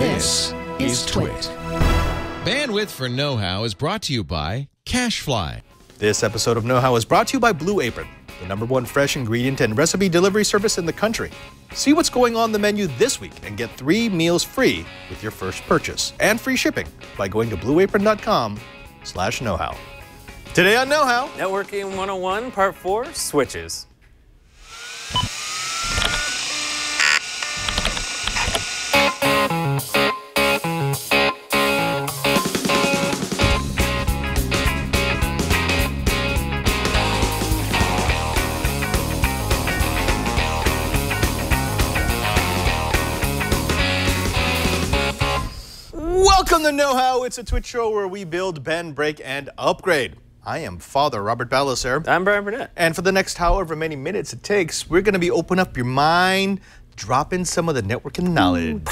This is Twit. Bandwidth for Know-How is brought to you by CacheFly. This episode of Know-How is brought to you by Blue Apron, the #1 fresh ingredient and recipe delivery service in the country. See what's going on the menu this week and get 3 meals free with your first purchase and free shipping by going to blueapron.com/knowhow. Today on Know-How, Networking 101, Part 4, Switches. welcome to Know-How. It's a Twitch show where we build, bend, break, and upgrade. I am Father Robert Ballecer. I'm Brian Burnett. And for the next however many minutes it takes, we're going to be opening up your mind, dropping some of the networking knowledge.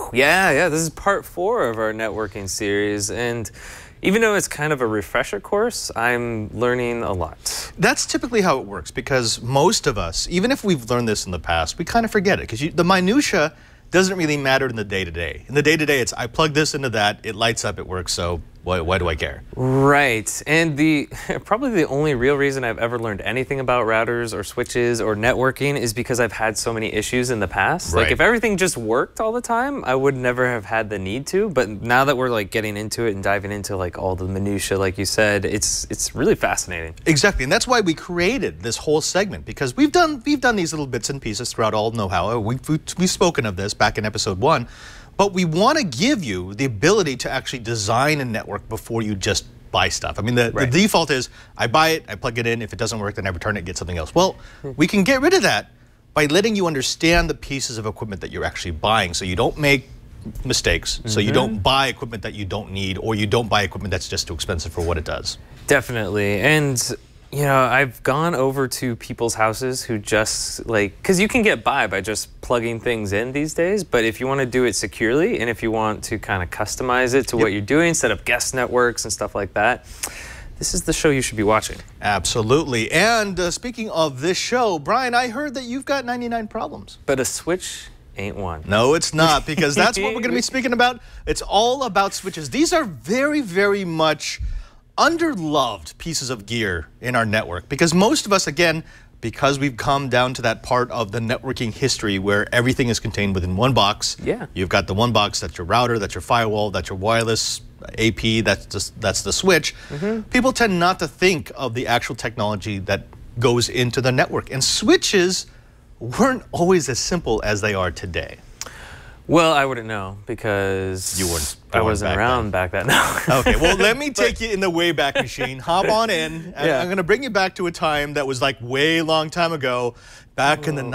Yeah, this is part 4 of our networking series, and even though it's kind of a refresher course, I'm learning a lot. That's typically how it works, because most of us, even if we've learned this in the past, we kind of forget it, because the minutia doesn't really matter in the day-to-day. In the day-to-day, it's I plug this into that, it lights up, it works, so why do I care? Right, and probably the only real reason I've ever learned anything about routers or switches or networking is because I've had so many issues in the past. Right. Like if everything just worked all the time, I would never have had the need to, but now that we're like getting into it and diving into like all the minutia, like you said, it's really fascinating. Exactly, and that's why we created this whole segment, because we've done these little bits and pieces throughout all Know-How. We've spoken of this back in episode 1. But we want to give you the ability to actually design a network before you just buy stuff. I mean, the default is I buy it, I plug it in, if it doesn't work, then I return it and get something else. Well, we can get rid of that by letting you understand the pieces of equipment that you're actually buying, so you don't make mistakes, so you don't buy equipment that you don't need, or you don't buy equipment that's just too expensive for what it does. Definitely, and you know, I've gone over to people's houses who just because you can get by just plugging things in these days, but if you want to do it securely and if you want to kind of customize it to what you're doing, set up guest networks and stuff like that, this is the show you should be watching. Absolutely. And speaking of this show, Brian, I heard that you've got 99 problems. But a switch ain't one. No, it's not, because that's what we're going to be speaking about. It's all about switches. These are very, very much underloved pieces of gear in our network, because most of us, again, because we've come down to that part of the networking history where everything is contained within one box. Yeah. You've got the one box, that's your router, that's your firewall, that's your wireless AP, that's the switch. People tend not to think of the actual technology that goes into the network, and switches weren't always as simple as they are today. Well, I wouldn't know, because I wasn't around back then. No. Okay, well, let me take you in the Wayback Machine. Hop on in. I'm going to bring you back to a time that was like way long time ago, back in the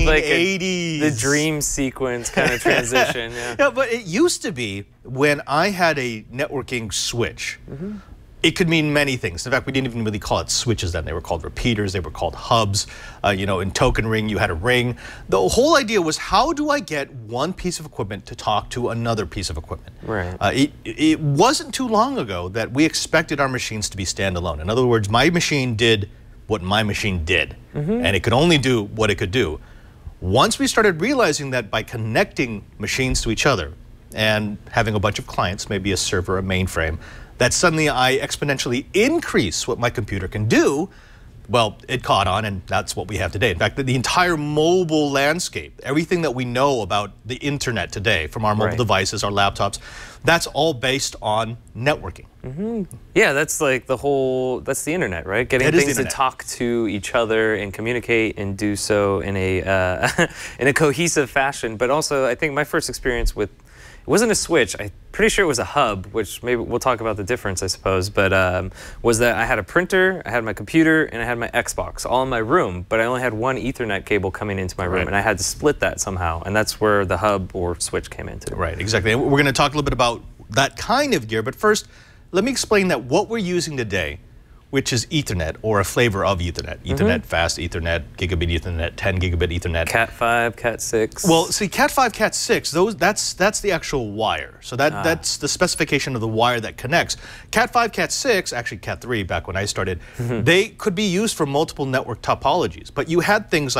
1980s. The dream sequence kind of transition. Yeah, but it used to be when I had a networking switch. It could mean many things. In fact, we didn't even really call it switches then. They were called repeaters. They were called hubs. You know, in Token Ring, you had a ring. The whole idea was, how do I get one piece of equipment to talk to another piece of equipment? Right. It wasn't too long ago that we expected our machines to be standalone. In other words, my machine did what my machine did, and it could only do what it could do. Once we started realizing that by connecting machines to each other and having a bunch of clients, maybe a server, a mainframe, that suddenly I exponentially increase what my computer can do, well, it caught on, and that's what we have today. In fact, the entire mobile landscape, everything that we know about the internet today, from our mobile devices, our laptops, that's all based on networking. Yeah, that's like that's the internet, right? Getting things to talk to each other and communicate and do so in a in a cohesive fashion. But also, I think my first experience with it wasn't a switch. I'm pretty sure it was a hub, which maybe we'll talk about the difference, I suppose. But was that I had a printer, I had my computer, and I had my Xbox all in my room. But I only had one Ethernet cable coming into my room, and I had to split that somehow. And that's where the hub or switch came into. Right, exactly. And we're going to talk a little bit about that kind of gear. But first, let me explain that what we're using today, which is Ethernet, or a flavor of Ethernet. Ethernet, fast Ethernet, gigabit Ethernet, 10 gigabit Ethernet. Cat5, Cat6. Well, see, Cat5, Cat6, that's the actual wire. So that's the specification of the wire that connects. Cat5, Cat6, actually Cat3 back when I started, they could be used for multiple network topologies. But you had things like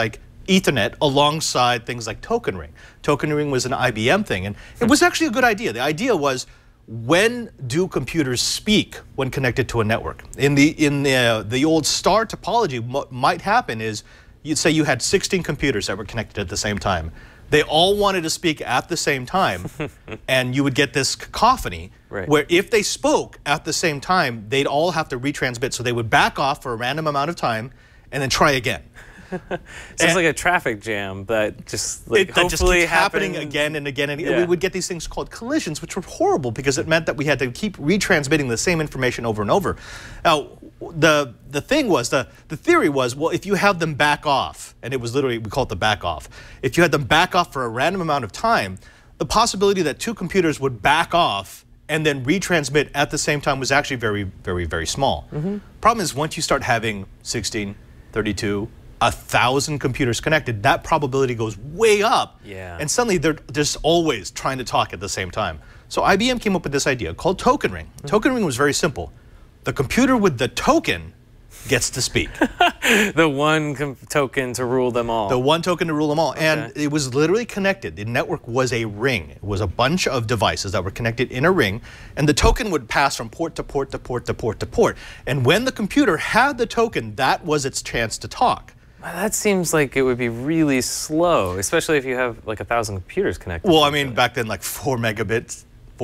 Ethernet alongside things like Token Ring. Token Ring was an IBM thing, and it was actually a good idea. The idea was, when do computers speak when connected to a network? In the old star topology, what might happen is, you'd say you had 16 computers that were connected at the same time. They all wanted to speak at the same time, and you would get this cacophony, where if they spoke at the same time, they'd all have to retransmit, so they would back off for a random amount of time and then try again. Sounds like a traffic jam that just like that just keeps happening again and again, and we would get these things called collisions, which were horrible because it meant that we had to keep retransmitting the same information over and over. Now, the thing was, the theory was, well, if you have them back off, and it was literally, we call it the back off, if you had them back off for a random amount of time, the possibility that two computers would back off and then retransmit at the same time was actually very, very, very small. Problem is, once you start having 16, 32, 1,000 computers connected, that probability goes way up. And suddenly they're just always trying to talk at the same time. So IBM came up with this idea called Token Ring. Token Ring was very simple. The computer with the token gets to speak. The one token to rule them all. The one token to rule them all. And it was literally connected. The network was a ring. It was a bunch of devices that were connected in a ring, and the token would pass from port to port to port to port to port. And when the computer had the token, that was its chance to talk. That seems like it would be really slow, especially if you have like 1,000 computers connected. Well, I mean, back then, like 4 megabit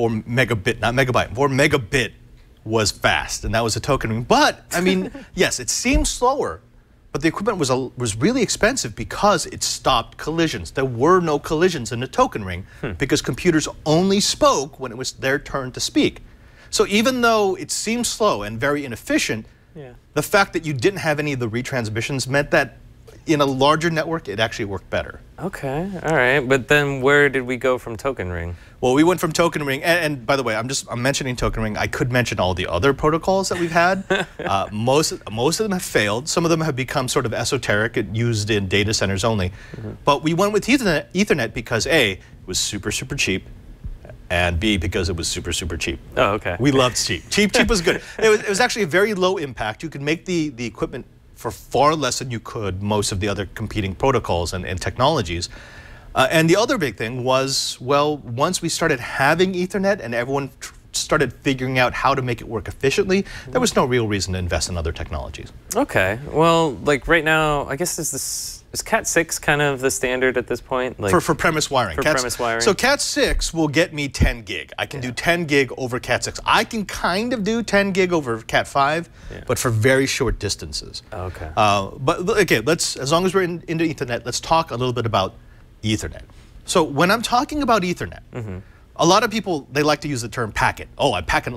was fast, and that was a token ring. But, I mean, yes, it seems slower, but the equipment was really expensive because it stopped collisions. There were no collisions in the token ring because computers only spoke when it was their turn to speak. So even though it seemed slow and very inefficient, the fact that you didn't have any of the retransmissions meant that in a larger network, it actually worked better. Okay, all right. But then where did we go from Token Ring? Well, we went from Token Ring, and by the way, I'm mentioning Token Ring. I could mention all the other protocols that we've had. Most of them have failed. Some of them have become sort of esoteric and used in data centers only. But we went with Ethernet because A, it was super, super cheap, and B, because it was super, super cheap. Oh, okay. We loved cheap. Cheap was good. It was actually a very low impact. You could make the equipment for far less than you could most of the other competing protocols and technologies. And the other big thing was, well, once we started having Ethernet and everyone started figuring out how to make it work efficiently, there was no real reason to invest in other technologies. Okay. Well, like right now, I guess is Cat6 kind of the standard at this point? Like for premise wiring. Premise wiring. So Cat6 will get me 10 gig. I can do 10 gig over Cat6. I can kind of do 10 gig over Cat5, but for very short distances. Okay. But okay, as long as we're into Ethernet, let's talk a little bit about Ethernet. So when I'm talking about Ethernet, a lot of people, they like to use the term packet. Oh,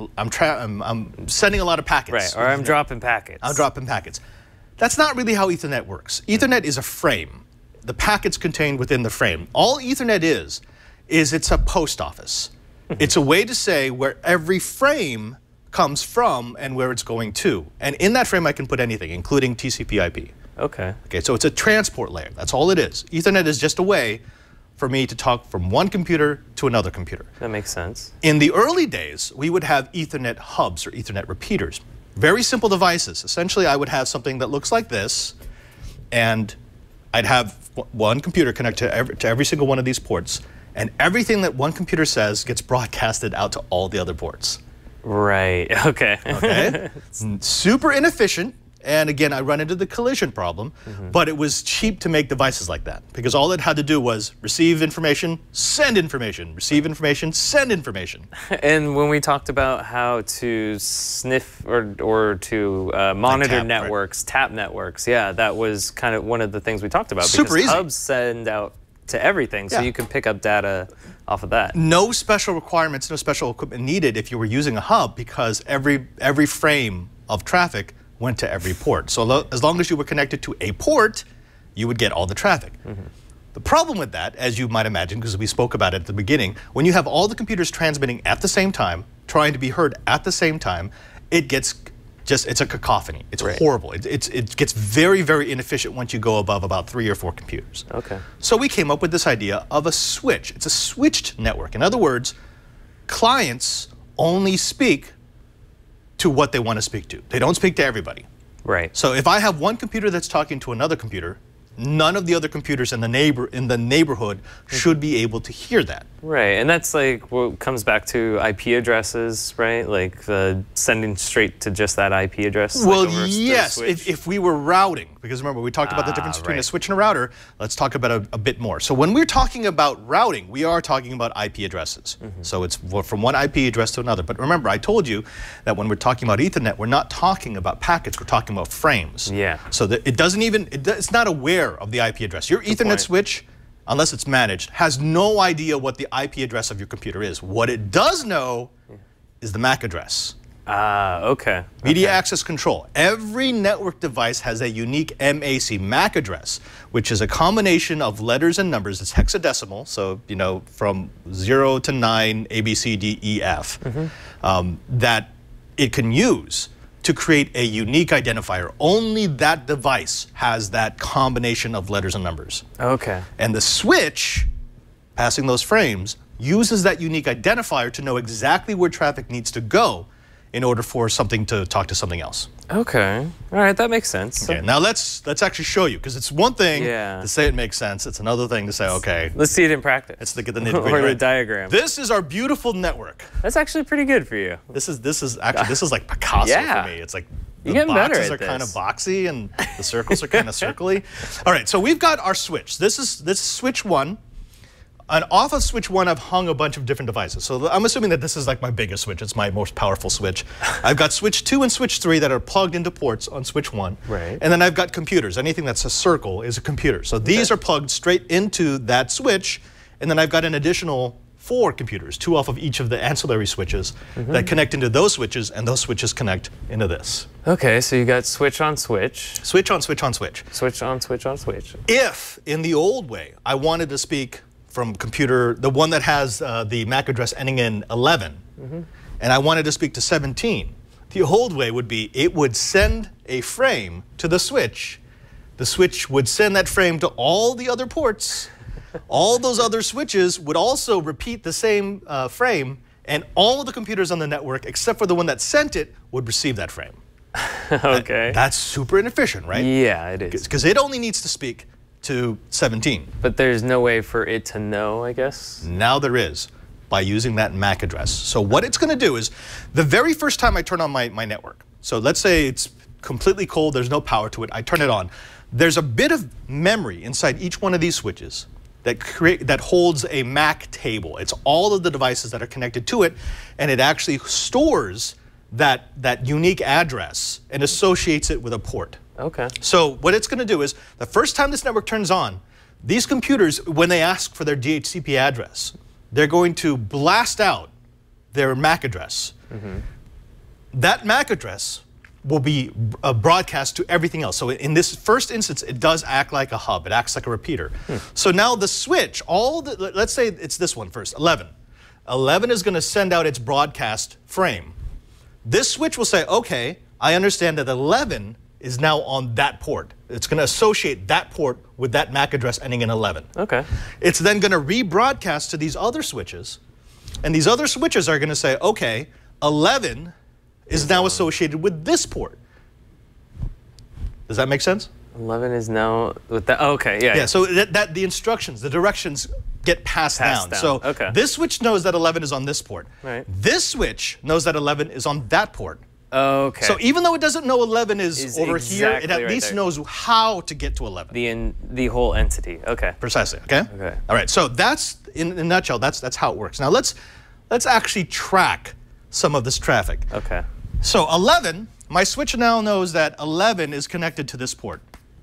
I'm sending a lot of packets. Right, or I'm dropping packets. I'm dropping packets. That's not really how Ethernet works. Ethernet is a frame. The packets contained within the frame. All Ethernet is it's a post office. It's a way to say where every frame comes from and where it's going to. And in that frame, I can put anything, including TCP/IP. Okay. Okay, so it's a transport layer. That's all it is. Ethernet is just a way for me to talk from one computer to another computer. That makes sense. In the early days, we would have Ethernet hubs or Ethernet repeaters. Very simple devices. Essentially, I would have something that looks like this, and I'd have one computer connected to every single one of these ports, and everything that one computer says gets broadcasted out to all the other ports. Right, okay. Okay? Super inefficient. And again, I run into the collision problem, but it was cheap to make devices like that because all it had to do was receive information, send information, receive information, send information. And when we talked about how to sniff or to monitor networks, tap networks, that was kind of one of the things we talked about. Super because easy. Hubs send out to everything, so you can pick up data off of that. No special requirements, no special equipment needed if you were using a hub because every frame of traffic went to every port. So as long as you were connected to a port, you would get all the traffic. The problem with that, as you might imagine, because we spoke about it at the beginning, when you have all the computers transmitting at the same time, trying to be heard at the same time, it's a cacophony. It's horrible. It gets very, very inefficient once you go above about 3 or 4 computers. Okay. So we came up with this idea of a switch. It's a switched network. In other words, clients only speak to what they want to speak to. They don't speak to everybody. Right. So if I have one computer that's talking to another computer, none of the other computers in the neighborhood should be able to hear that. Right, and that's like what comes back to IP addresses, right? Like sending straight to just that IP address. Well, like yes, if we were routing, because remember we talked about the difference between a switch and a router. Let's talk about a bit more. So when we're talking about routing, we are talking about IP addresses. So it's from one IP address to another. But remember, I told you that when we're talking about Ethernet, we're not talking about packets. We're talking about frames. Yeah. So that it doesn't even it's not aware of the IP address. Your Ethernet switch, unless it's managed, has no idea what the IP address of your computer is. What it does know is the MAC address. Okay. Media access control. Every network device has a unique MAC address, which is a combination of letters and numbers. It's hexadecimal, so you know from 0 to 9, A, B, C, D, E, F, that it can use to create a unique identifier. Only that device has that combination of letters and numbers. Okay. And the switch, passing those frames, uses that unique identifier to know exactly where traffic needs to go in order for something to talk to something else. Okay. All right, that makes sense. Okay, now let's actually show you, because it's one thing to say it makes sense. It's another thing to say, okay. Let's see it in practice. Let's look at the nitty-gritty. Or the diagram. This is our beautiful network. That's actually pretty good for you. This is like Picasso for me. It's like the boxes are kind of boxy and the circles are kind of circly. All right, so we've got our switch. This is switch 1. And off of switch 1, I've hung a bunch of different devices. So I'm assuming that this is like my biggest switch. It's my most powerful switch. I've got switch 2 and switch 3 that are plugged into ports on switch 1. Right. And then I've got computers. Anything that's a circle is a computer. So these are plugged straight into that switch. And then I've got an additional 4 computers, 2 off of each of the ancillary switches that connect into those switches, and those switches connect into this. Okay, so you got switch on switch. Switch on switch on switch. Switch on switch on switch. If, in the old way, I wanted to speak from computer, the one that has the MAC address ending in 11, and I wanted to speak to 17, the old way would be it would send a frame to the switch. The switch would send that frame to all the other ports. All those other switches would also repeat the same frame, and all of the computers on the network, except for the one that sent it, would receive that frame. Okay. That's super inefficient, right? Yeah, it is. Because it only needs to speak to 17. But there's no way for it to know, I guess? Now there is, by using that MAC address. So what it's going to do is, the very first time I turn on my network, so let's say it's completely cold, there's no power to it, I turn it on. There's a bit of memory inside each one of these switches that holds a MAC table. It's all of the devices that are connected to it, and it actually stores that unique address and associates it with a port. Okay. So what it's going to do is, the first time this network turns on, these computers, when they ask for their DHCP address, they're going to blast out their MAC address. That MAC address will be broadcast to everything else. So in this first instance, it does act like a hub. It acts like a repeater. So now the switch, let's say it's this one first, 11. 11 is going to send out its broadcast frame. This switch will say, okay, I understand that 11 is now on that port. It's going to associate that port with that MAC address ending in 11. Okay. It's then going to rebroadcast to these other switches, and these other switches are going to say, okay, 11 is now associated with this port. Does that make sense? 11 is now with that. Oh, okay, yeah. Yeah. So that the instructions, the directions get passed down. So this switch knows that 11 is on this port. Right. This switch knows that 11 is on that port. Okay. So even though it doesn't know 11 is over here, it at least knows how to get to 11. The whole entity. Okay. Precisely. Okay. Okay. All right. So that's in a nutshell. That's how it works. Now let's actually track some of this traffic. Okay. So 11, my switch now knows that 11 is connected to this port.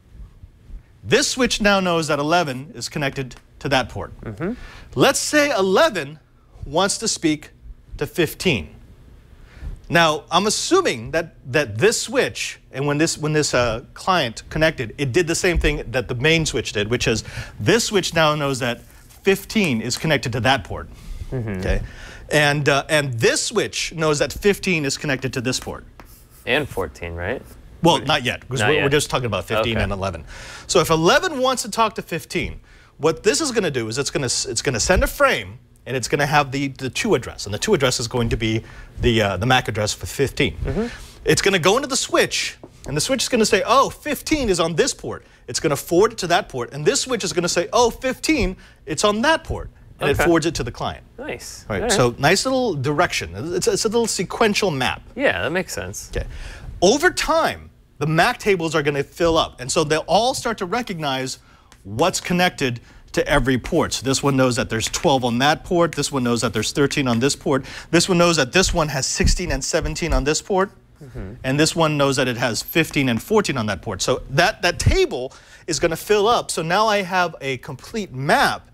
This switch now knows that 11 is connected to that port. Let's say 11 wants to speak to 15. Now, I'm assuming that this switch, and when this client connected, it did the same thing that the main switch did, which is this switch now knows that 15 is connected to that port. Okay, and this switch knows that 15 is connected to this port. And 14, right? Well, not yet, because we're just talking about 15 and 11. So if 11 wants to talk to 15, what this is going to do is it's going to send a frame, and it's going to have the to address, and the to address is going to be the MAC address for 15. It's going to go into the switch, and the switch is going to say, oh, 15 is on this port, it's going to forward it to that port, and this switch is going to say, oh, 15, it's on that port, and it forwards it to the client. Nice. Right. So nice little direction. It's a little sequential map. Yeah, that makes sense. Okay. Over time, the MAC tables are going to fill up, and so they'll all start to recognize what's connected to every port. So this one knows that there's 12 on that port. This one knows that there's 13 on this port. This one knows that this one has 16 and 17 on this port. And this one knows that it has 15 and 14 on that port. So that table is going to fill up. So now I have a complete map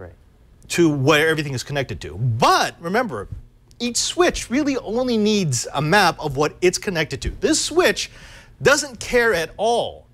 to where everything is connected to. But remember, each switch really only needs a map of what it's connected to. This switch doesn't care at all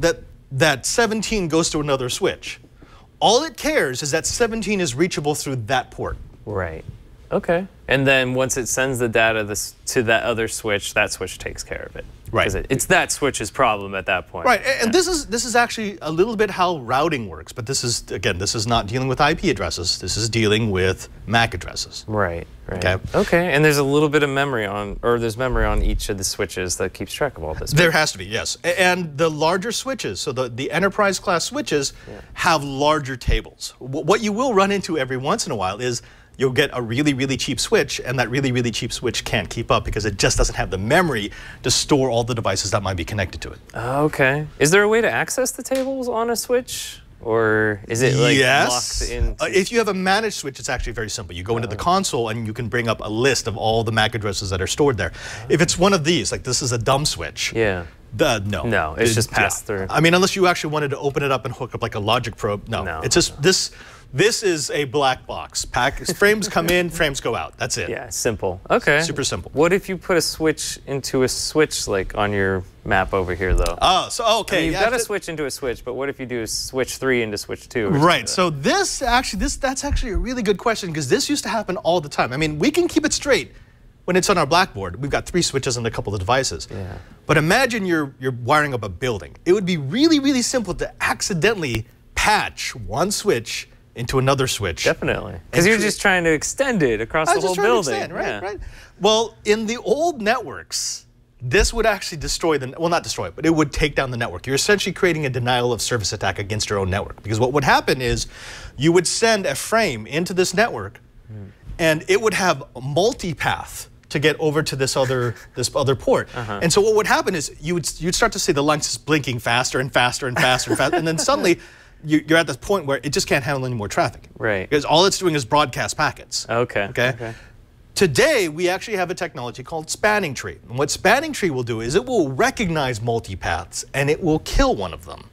that 17 goes to another switch. All it cares is that 17 is reachable through that port. Right. Okay. And then once it sends the data to that other switch, that switch takes care of it. Right. Because it's that switch's problem at that point. Right. And this is actually a little bit how routing works. But this is, again, this is not dealing with IP addresses. This is dealing with MAC addresses. Right. Right. Okay. Okay. And there's a little bit of memory on, or there's memory on each of the switches that keeps track of all this. There has to be, yes. And the larger switches, so the enterprise class switches, have larger tables. What you will run into every once in a while is you'll get a really, really cheap switch, and that really, really cheap switch can't keep up because it just doesn't have the memory to store all the devices that might be connected to it. Okay. Is there a way to access the tables on a switch? Or is it like locked in? If you have a managed switch, it's actually very simple. You go into the console and you can bring up a list of all the MAC addresses that are stored there. If it's one of these, like this is a dumb switch. Yeah. No. No, it's just passed through. I mean, unless you actually wanted to open it up and hook up like a logic probe. No. It's just this is a black box. Frames come in, frames go out. That's it. Yeah, simple. Okay. Super simple. What if you put a switch into a switch like on your map over here though? Oh, so okay. I mean, you've got a switch into a switch, but what if you do a switch 3 into switch 2? Right. So that's actually a really good question because this used to happen all the time. I mean, we can keep it straight when it's on our Blackboard. We've got 3 switches and a couple of devices. Yeah. But imagine you're wiring up a building. It would be really, really simple to accidentally patch one switch into another switch. Definitely. Because you're just trying to extend it across the whole building. Right. Well, in the old networks, this would actually destroy well, not destroy it, but it would take down the network. You're essentially creating a denial of service attack against your own network. Because what would happen is you would send a frame into this network, and it would have multipath to get over to this other port. And so what would happen is you'd start to see the lines just blinking faster and faster and faster and faster, and then suddenly you're at this point where it just can't handle any more traffic. Right. Because all it's doing is broadcast packets. Okay. Today, we actually have a technology called spanning tree. And what spanning tree will do is it will recognize multipaths and it will kill one of them.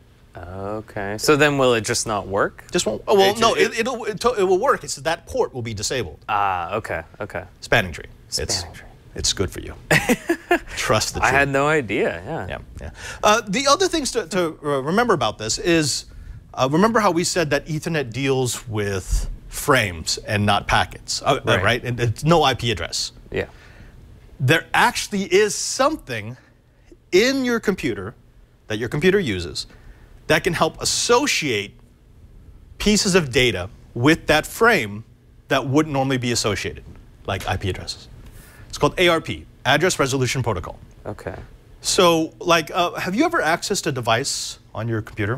Okay. So then will it just not work? Just won't. Oh, well, no, it will work. It's that port will be disabled. Okay. Spanning tree. Spanning tree. It's good for you. Trust the tree. I had no idea. Yeah. The other things to remember about this is remember how we said that Ethernet deals with frames and not packets, right? And it's no IP address. Yeah. There actually is something in your computer that your computer uses that can help associate pieces of data with that frame that wouldn't normally be associated, like IP addresses. It's called ARP, Address Resolution Protocol. Okay. So, like, have you ever accessed a device on your computer?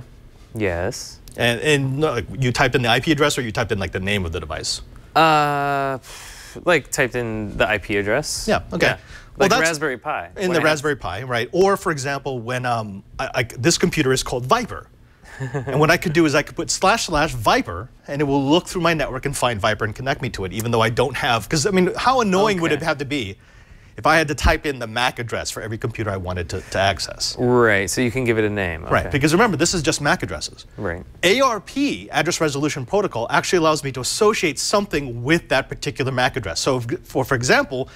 Yes. And you typed in the IP address, or you typed in like the name of the device? Like typed in the IP address. Yeah. Okay. Yeah. Like Raspberry Pi. In the Raspberry Pi, right? Or for example, when this computer is called Viper, and what I could do is I could put / Viper, and it will look through my network and find Viper and connect me to it, even though I don't have. Because I mean, how annoying would it have to be if I had to type in the MAC address for every computer I wanted to access? Right, so you can give it a name. Okay. Right, because remember, this is just MAC addresses. Right. ARP, Address Resolution Protocol, actually allows me to associate something with that particular MAC address. So for example,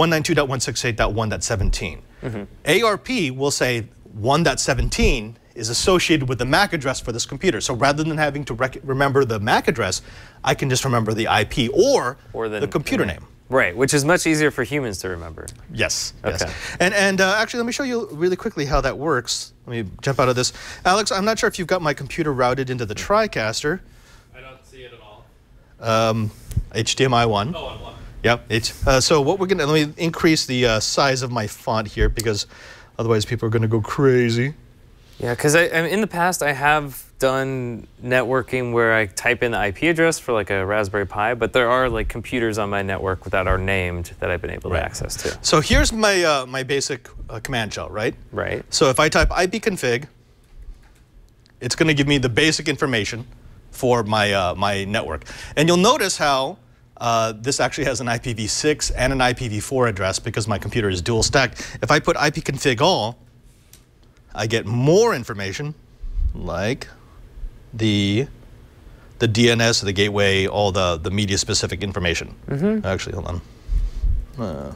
192.168.1.17. ARP will say 1.17 is associated with the MAC address for this computer. So rather than having to remember the MAC address, I can just remember the IP or the computer name. Right, which is much easier for humans to remember. Yes. Okay. Yes. And actually, let me show you really quickly how that works. Let me jump out of this. Alex, I'm not sure if you've got my computer routed into the TriCaster. I don't see it at all. HDMI 1. Oh, on 1. Yep. So what we're gonna, let me increase the size of my font here because otherwise people are gonna go crazy. Yeah, because in the past I have done networking where I type in the IP address for like a Raspberry Pi, but there are like computers on my network that are named that I've been able to access to. So here's my my basic command shell, right? Right. So if I type ipconfig, it's going to give me the basic information for my my network, and you'll notice how this actually has an IPv6 and an IPv4 address because my computer is dual stacked. If I put ipconfig all, I get more information, like the DNS, the gateway, all the media specific information. Actually, hold on.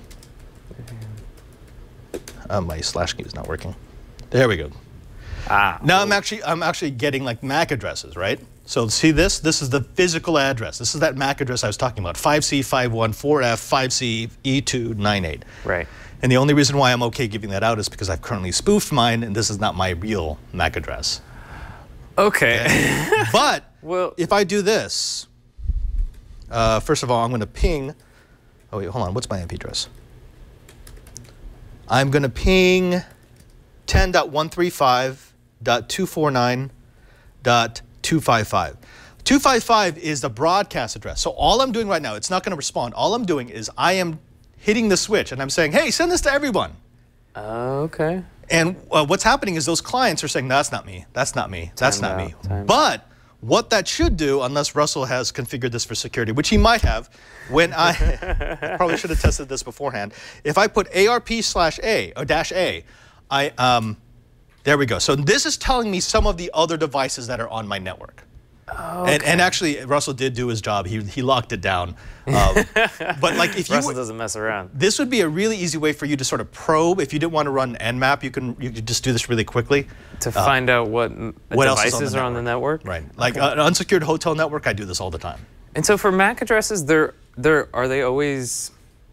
My slash key is not working. There we go. Now I'm actually getting like MAC addresses, right? So see this? This is the physical address. This is that MAC address I was talking about. 5C514F 5C E298. Right. And the only reason why I'm okay giving that out is because I've currently spoofed mine, and this is not my real MAC address. Okay. But well, if I do this, first of all, I'm going to ping. Oh wait, hold on. What's my IP address? I'm going to ping 10.135.249.255. 255 is the broadcast address. So all I'm doing right now, it's not going to respond. All I'm doing is I am hitting the switch and I'm saying, hey, send this to everyone. Okay. And what's happening is those clients are saying, that's not me, that's not me, that's not me. But what that should do, unless Russell has configured this for security, which he might have, when I probably should have tested this beforehand. If I put ARP/A or -A, there we go. So this is telling me some of the other devices that are on my network. Okay. And actually, Russell did do his job. He locked it down. But like, if Russell doesn't mess around. This would be a really easy way for you to sort of probe. If you didn't want to run Nmap, you could just do this really quickly to find out what devices are on the network. Right. Like an unsecured hotel network, I do this all the time. And so for MAC addresses, are they always?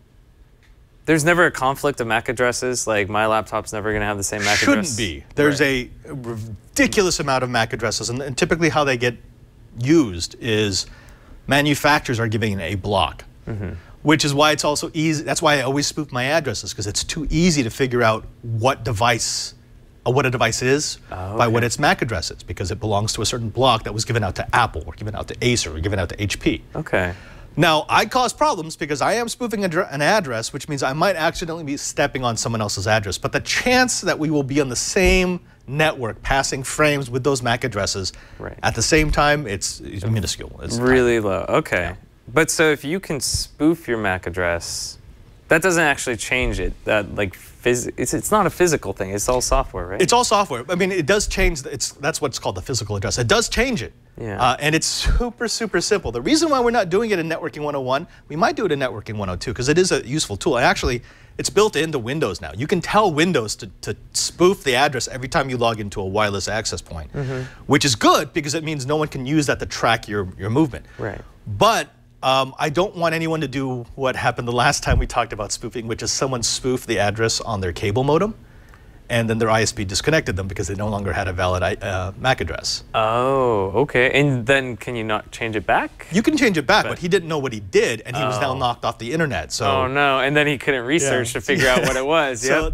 There's never a conflict of MAC addresses. Like my laptop's never going to have the same MAC address. Shouldn't be. There's a ridiculous amount of MAC addresses, and typically how they get used is manufacturers are giving a block, which is why it's also easy. That's why I always spoof my addresses, because it's too easy to figure out what device, what a device is by what its MAC address is, because it belongs to a certain block that was given out to Apple or given out to Acer or given out to HP. Okay. Now, I cause problems because I am spoofing an address, which means I might accidentally be stepping on someone else's address. But the chance that we will be on the same network passing frames with those MAC addresses at the same time, it's minuscule. It's really low. Okay. Yeah. But so if you can spoof your MAC address, that doesn't actually change it. That like it's not a physical thing. It's all software, right? It's all software. I mean, it does change. That's what's called the physical address. It does change it. Yeah. And it's super, super simple. The reason why we're not doing it in Networking 101, we might do it in Networking 102 because it is a useful tool. And actually, it's built into Windows now. You can tell Windows to spoof the address every time you log into a wireless access point, which is good because it means no one can use that to track your movement. Right. But I don't want anyone to do what happened the last time we talked about spoofing, which is someone spoofed the address on their cable modem, and then their ISP disconnected them because they no longer had a valid MAC address. Oh, okay. And then can you not change it back? You can change it back, but he didn't know what he did, and he was now knocked off the internet. So. Oh no! And then he couldn't research to figure out what it was. So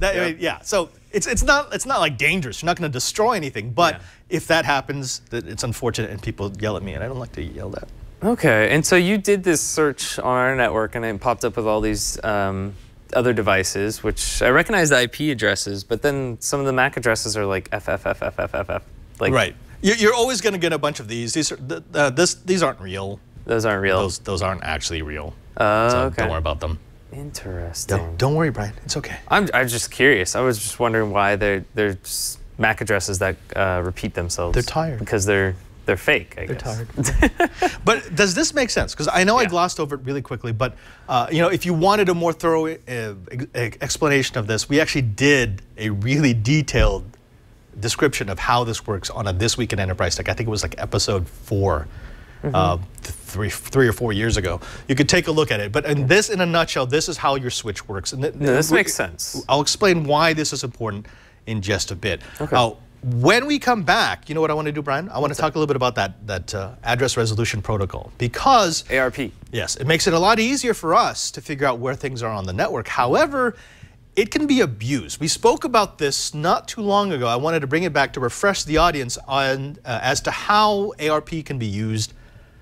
So it's not like dangerous. You're not going to destroy anything, but if that happens, it's unfortunate, and people yell at me, and I don't like to yell at. Okay, and so you did this search on our network, and it popped up with all these other devices, which I recognize the IP addresses, but then some of the MAC addresses are like FFFFFFF. Like, right. You're always going to get a bunch of these. These aren't real. Those aren't real. Those aren't actually real. So okay. Don't worry about them. Interesting. Don't worry, Brian. It's okay. I'm just curious. I was just wondering why there's MAC addresses that repeat themselves. They're tired. Because they're fake, I guess. They're tired. But does this make sense? Because I know I glossed over it really quickly, but if you wanted a more thorough explanation of this, we actually did a really detailed description of how this works on a This Week in Enterprise Tech. I think it was like episode 4, 3 or 4 years ago. You could take a look at it. But in a nutshell, this is how your switch works. And this makes sense. I'll explain why this is important in just a bit. Okay. Now, when we come back, you know what I want to do, Brian? I want to talk a little bit about that address resolution protocol, because ARP. Yes, it makes it a lot easier for us to figure out where things are on the network. However, it can be abused. We spoke about this not too long ago. I wanted to bring it back to refresh the audience on as to how ARP can be used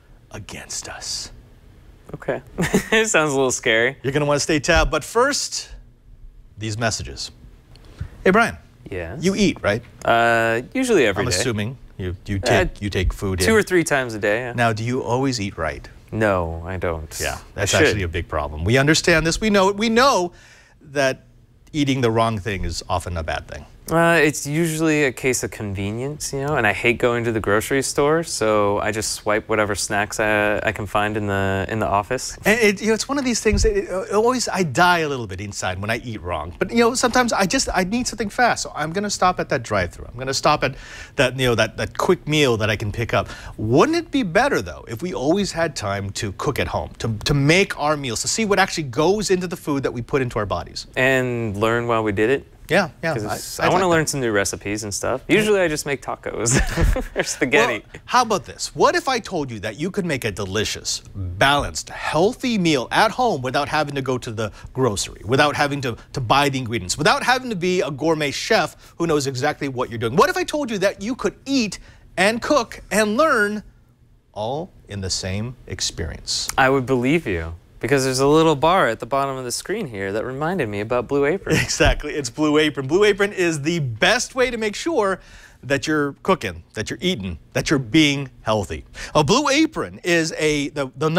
against us. Okay. It sounds a little scary. You're going to want to stay tabbed, but first, these messages. Hey, Brian. Yes. You eat, right? Usually every day. I'm assuming you take food 2 or 3 times a day. Yeah. Now, do you always eat right? No, I don't. Yeah, that's actually a big problem. We understand this. We know it. We know that eating the wrong thing is often a bad thing. It's usually a case of convenience, you know, and I hate going to the grocery store, so I just swipe whatever snacks I can find in the office. And it's one of these things that always I die a little bit inside when I eat wrong. But sometimes I need something fast, so I'm going to stop at that drive-thru. I'm going to stop at that that quick meal that I can pick up. Wouldn't it be better though if we always had time to cook at home, to make our meals, to see what actually goes into the food that we put into our bodies, and learn while we did it? Yeah. I want to learn some new recipes and stuff. Usually I just make tacos or spaghetti. Well, how about this? What if I told you that you could make a delicious, balanced, healthy meal at home without having to go to the grocery, without having to buy the ingredients, without having to be a gourmet chef who knows exactly what you're doing? What if I told you that you could eat and cook and learn all in the same experience? I would believe you. Because there's a little bar at the bottom of the screen here that reminded me about Blue Apron. Exactly, it's Blue Apron. Blue Apron is the best way to make sure that you're cooking, that you're eating, that you're being healthy. Blue Apron is the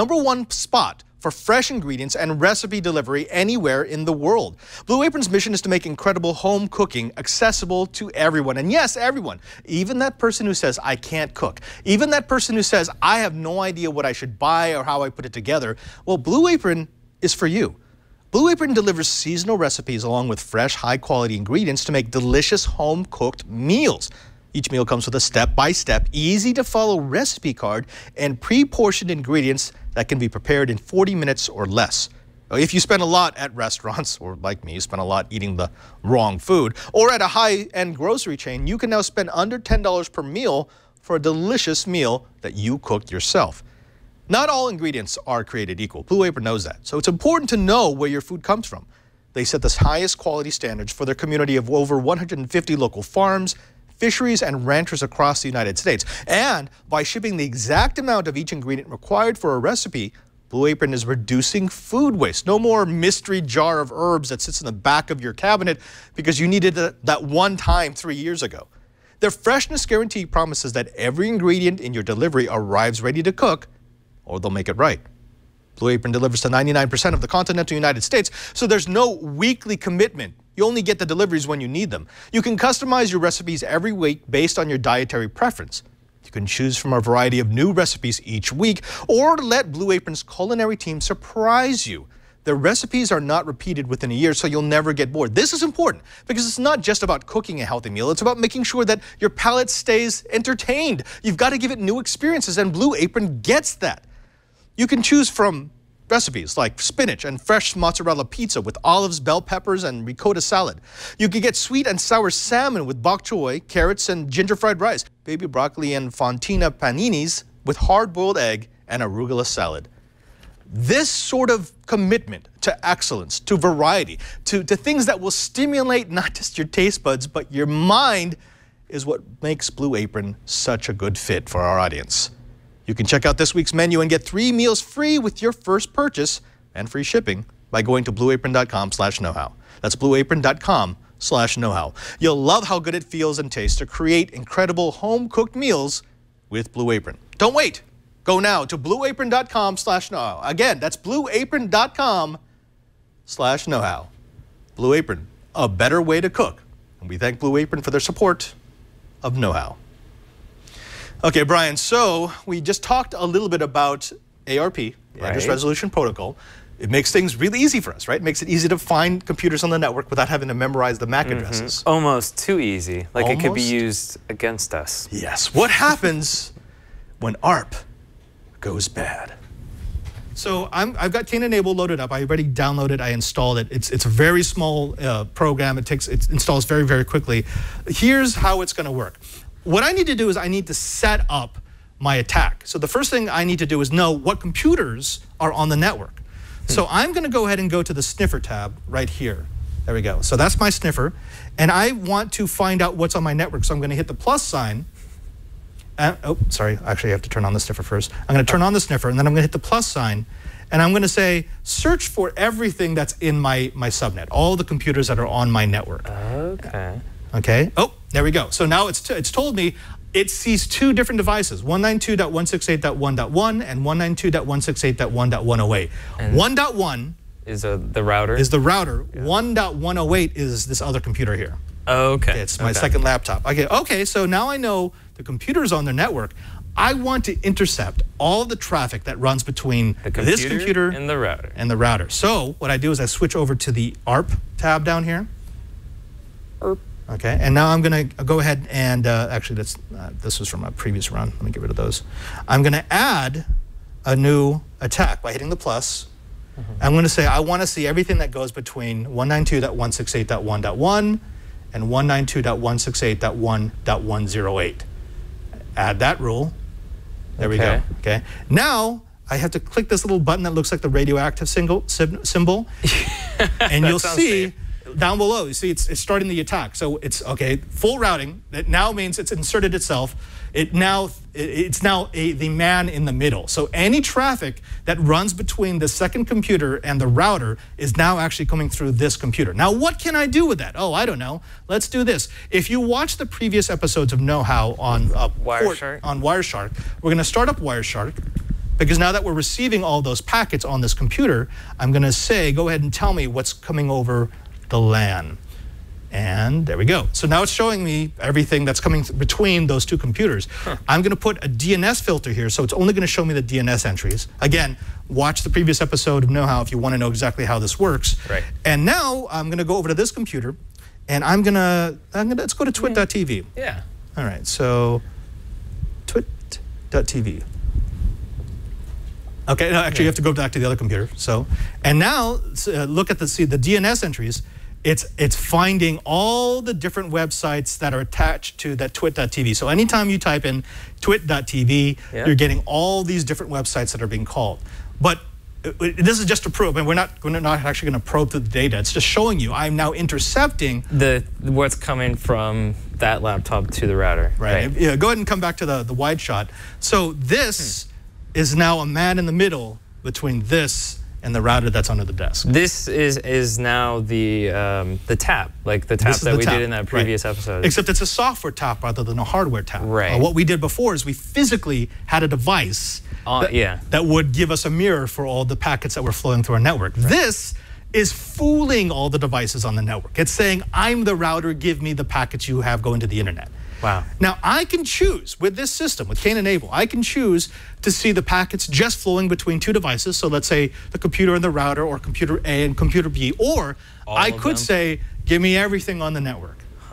#1 spot for fresh ingredients and recipe delivery anywhere in the world. Blue Apron's mission is to make incredible home cooking accessible to everyone. And yes, everyone, even that person who says, I can't cook, even that person who says, I have no idea what I should buy or how I put it together. Well, Blue Apron is for you. Blue Apron delivers seasonal recipes along with fresh, high-quality ingredients to make delicious home-cooked meals. Each meal comes with a step-by-step, easy-to-follow recipe card and pre-portioned ingredients that can be prepared in 40 minutes or less. If you spend a lot at restaurants, or like me, you spend a lot eating the wrong food, or at a high-end grocery chain, you can now spend under $10 per meal for a delicious meal that you cooked yourself. Not all ingredients are created equal. Blue Apron knows that. So it's important to know where your food comes from. They set the highest quality standards for their community of over 150 local farms, fisheries, and ranchers across the United States. And by shipping the exact amount of each ingredient required for a recipe, Blue Apron is reducing food waste. No more mystery jar of herbs that sits in the back of your cabinet because you needed it that one time 3 years ago. Their freshness guarantee promises that every ingredient in your delivery arrives ready to cook, or they'll make it right. Blue Apron delivers to 99% of the continental United States, so there's no weekly commitment. You only get the deliveries when you need them. You can customize your recipes every week based on your dietary preference. You can choose from a variety of new recipes each week, or let Blue Apron's culinary team surprise you. Their recipes are not repeated within a year, so you'll never get bored. This is important because it's not just about cooking a healthy meal. It's about making sure that your palate stays entertained. You've got to give it new experiences, and Blue Apron gets that. You can choose from recipes like spinach and fresh mozzarella pizza with olives, bell peppers, and ricotta salad. You can get sweet and sour salmon with bok choy, carrots, and ginger fried rice, baby broccoli and fontina paninis with hard-boiled egg and arugula salad. This sort of commitment to excellence, to variety, to things that will stimulate not just your taste buds, but your mind is what makes Blue Apron such a good fit for our audience. You can check out this week's menu and get 3 meals free with your first purchase and free shipping by going to blueapron.com/knowhow. That's blueapron.com/knowhow. You'll love how good it feels and tastes to create incredible home-cooked meals with Blue Apron. Don't wait. Go now to blueapron.com/knowhow. Again, that's blueapron.com/knowhow. Blue Apron, a better way to cook. And we thank Blue Apron for their support of Know-How. Okay, Brian, so we just talked a little bit about ARP, Address Resolution Protocol. It makes things really easy for us, right? It makes it easy to find computers on the network without having to memorize the MAC addresses. Almost too easy, like it could be used against us. Yes. What happens when ARP goes bad? So I've got Kane-Enable loaded up. I already downloaded, I installed it. It's a very small program. It installs very, very quickly. Here's how it's going to work. What I need to do is I need to set up my attack. So the first thing I need to do is know what computers are on the network. So I'm going to go ahead and go to the sniffer tab right here. There we go. So that's my sniffer. And I want to find out what's on my network. So I'm going to hit the plus sign. Oh, sorry. Actually, I have to turn on the sniffer first. I'm going to turn on the sniffer, and then I'm going to hit the plus sign. And I'm going to say, search for everything that's in my subnet, all the computers that are on my network. Okay. Okay. Oh, there we go. So now it's told me it sees two different devices, 192.168.1.1 and 192.168.1.108. 1.1 is the router? Is the router. Yeah. 1.108 is this other computer here. Okay. It's my second laptop. Okay, so now I know the computers on the network. I want to intercept all the traffic that runs between this computer and the router. So what I do is I switch over to the ARP tab down here. ARP. Okay, and now I'm going to go ahead and actually this was from a previous run. Let me get rid of those. I'm going to add a new attack by hitting the plus. I'm going to say I want to see everything that goes between 192.168.1.1 and 192.168.1.108. Add that rule. There we go. Okay. Now I have to click this little button that looks like the radioactive symbol, and you'll see down below. You see it's starting the attack. So it's full routing. That now means it's inserted itself. It's now the man in the middle. So any traffic that runs between the second computer and the router is now actually coming through this computer. Now what can I do with that? Oh, I don't know. Let's do this. If you watch the previous episodes of Know How on Wireshark, we're going to start up Wireshark, because now that we're receiving all those packets on this computer, I'm going to say, go ahead and tell me what's coming over the LAN. And there we go. So now it's showing me everything that's coming between those two computers. I'm going to put a DNS filter here, so it's only going to show me the DNS entries. Again, watch the previous episode of Know How if you want to know exactly how this works. Right. And now I'm going to go over to this computer, and let's go to twit.tv. Yeah. All right. So twit.tv. Okay. No, actually, you have to go back to the other computer. So, and now look at the DNS entries. It's finding all the different websites that are attached to that twit.tv. So anytime you type in twit.tv, you're getting all these different websites that are being called. But this is just a probe, and we're not actually going to probe through the data. It's just showing you I'm now intercepting what's coming from that laptop to the router. Right. Yeah. Go ahead and come back to the wide shot. So this is now a man in the middle between this and the router that's under the desk. This is now the tap, like the tap that we did in that previous episode. Except it's a software tap rather than a hardware tap. Right. What we did before is we physically had a device that would give us a mirror for all the packets that were flowing through our network. Right. This is fooling all the devices on the network. It's saying, I'm the router, give me the packets you have going to the internet. Wow. Now, I can choose, with this system, with Cain Enable, I can choose to see the packets just flowing between two devices. So let's say the computer and the router, or computer A and computer B. Or I could say, give me everything on the network.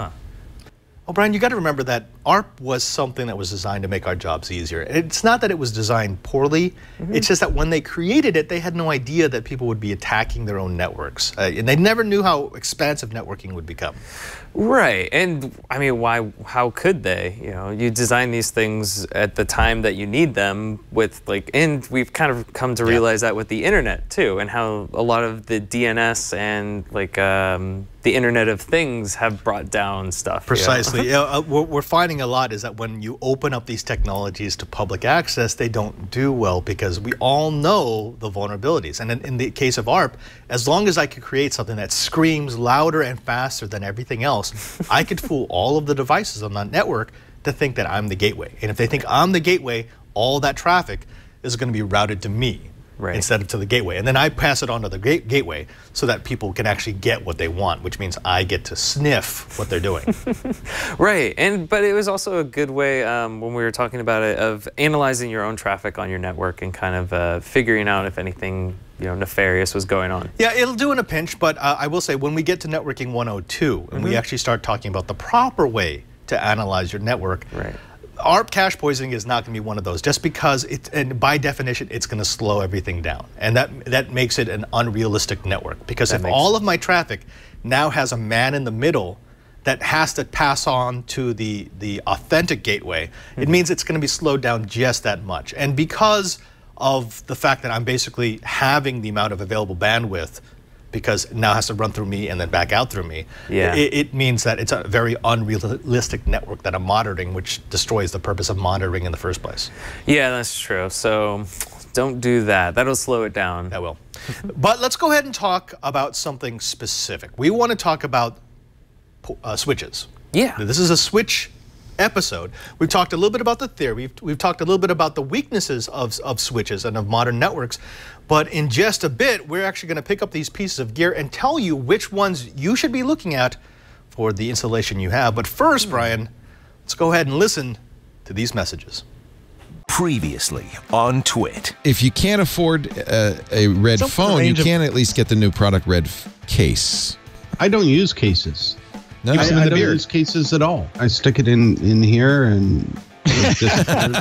Well, Brian, you got to remember that ARP was something that was designed to make our jobs easier. It's not that it was designed poorly. It's just that when they created it, they had no idea that people would be attacking their own networks. And they never knew how expansive networking would become. Right, and I mean, how could they? You know, you design these things at the time that you need them and we've kind of come to realize that with the internet too, and how a lot of the DNS and the Internet of Things have brought down stuff. Precisely. What we're finding a lot is that when you open up these technologies to public access, they don't do well because we all know the vulnerabilities. And in the case of ARP, as long as I could create something that screams louder and faster than everything else, I could fool all of the devices on that network to think that I'm the gateway. And if they think I'm the gateway, all that traffic is going to be routed to me. Right. Instead of to the gateway. And then I pass it on to the gateway so that people can actually get what they want, which means I get to sniff what they're doing. Right, but it was also a good way, when we were talking about it, of analyzing your own traffic on your network and kind of figuring out if anything nefarious was going on. Yeah, it'll do in a pinch, but I will say when we get to Networking 102 and we actually start talking about the proper way to analyze your network, ARP cache poisoning is not going to be one of those, just because and by definition it's going to slow everything down, and that makes it an unrealistic network. Because if all of my traffic now has a man in the middle that has to pass on to the authentic gateway, it means it's going to be slowed down just that much. And because of the fact that I'm basically having the amount of available bandwidth because it now has to run through me and then back out through me. Yeah. It means that it's a very unrealistic network that I'm monitoring, which destroys the purpose of monitoring in the first place. Yeah, that's true. So don't do that. That'll slow it down. That will. But let's go ahead and talk about something specific. We want to talk about switches. Yeah. This is a switch episode. We've talked a little bit about the theory. We've talked a little bit about the weaknesses of switches and of modern networks. But in just a bit, we're actually going to pick up these pieces of gear and tell you which ones you should be looking at for the installation you have. But first, Brian, let's go ahead and listen to these messages. Previously on TWiT. If you can't afford a Red phone, you can at least get the new product Red case. I don't use cases. No, I don't use cases at all. I stick it in here and it disappears.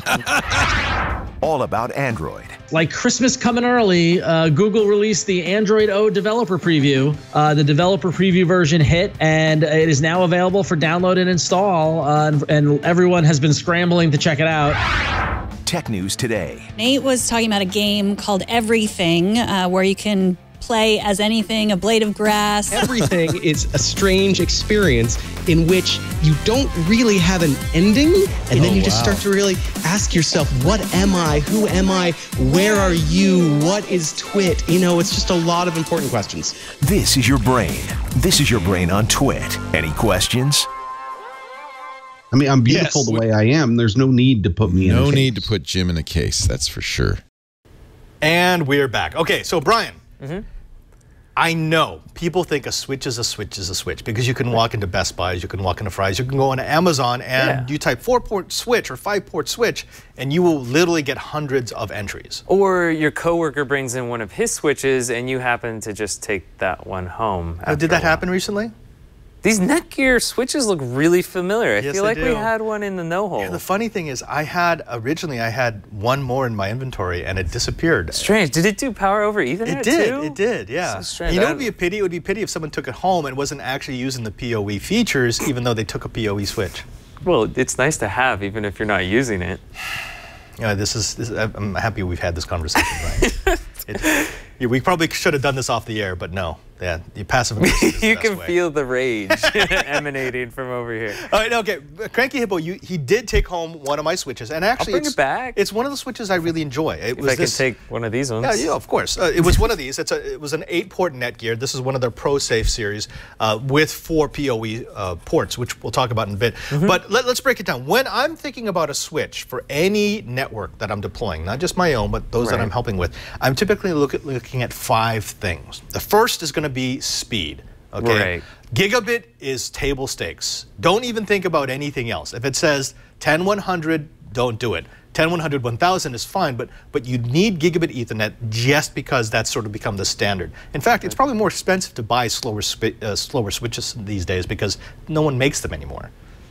All about Android. Like Christmas coming early, Google released the Android O developer preview. The developer preview version hit, and it is now available for download and install, and everyone has been scrambling to check it out. Tech News Today. Nate was talking about a game called Everything, where you can play as anything, a blade of grass. Everything is a strange experience in which you don't really have an ending, and then you just start to really ask yourself, what am I? Who am I? Where are you? What is TWiT? You know, it's just a lot of important questions. This is your brain. This is your brain on TWiT. Any questions? I mean, I'm beautiful the way I am. There's no need to put me in a case. No need to put Jim in a case, that's for sure. And we're back. Okay, so Brian, I know people think a switch is a switch is a switch because you can walk into Best Buy, you can walk into Fry's, you can go on Amazon and you type 4-port switch or 5-port switch and you will literally get hundreds of entries. Or your coworker brings in one of his switches and you happen to just take that one home. Did that happen recently? These Netgear switches look really familiar. I Yes, feel like they do. we had one in the no-hole. Yeah, the funny thing is originally I had one more in my inventory and it disappeared. Strange. Did it do power over Ethernet too? It did, yeah. So strange. You know what would be a pity? It would be a pity if someone took it home and wasn't actually using the PoE features even though they took a PoE switch. Well, it's nice to have even if you're not using it. Yeah, I'm happy we've had this conversation, right? We probably should have done this off the air, but no. Yeah, you passive aggressive is the You best can way. feel the rage emanating from over here. All right, okay. Cranky Hippo, he did take home one of my switches, and actually, I'll bring it back. It's one of the switches I really enjoy. If I can take one of these ones. Yeah, of course. It was one of these. It was an 8-port Netgear. This is one of their ProSafe series with 4 PoE ports, which we'll talk about in a bit. But let's break it down. When I'm thinking about a switch for any network that I'm deploying, not just my own, but those that I'm helping with, I'm typically looking at 5 things. The first is going to be speed. Okay. Right. Gigabit is table stakes. Don't even think about anything else. If it says 10-100, don't do it. 10-100, 1000 is fine, but you need gigabit Ethernet just because that's sort of become the standard. In fact, it's probably more expensive to buy slower switches these days because no one makes them anymore.